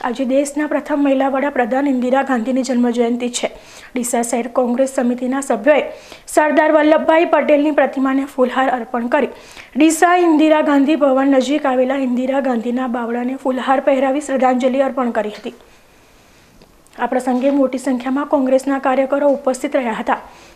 आज देशना प्रथम महिला वडाप्रधान इंदिरा गांधीनी जन्मजयंती है। डीसा शहर कांग्रेस समितिना सभ्योए सरदार वल्लभभाई पटेलनी प्रतिमाने फूलहार अर्पण करी डीसा इंदिरा गांधी भवन नजीक आवेला इंदिरा गांधीना बावड़ाने फूलहार पहेरावी श्रद्धांजलि अर्पण करी हती। आ प्रसंगे मोटी संख्या में कांग्रेसना कार्यकरो उपस्थित रह्या हता।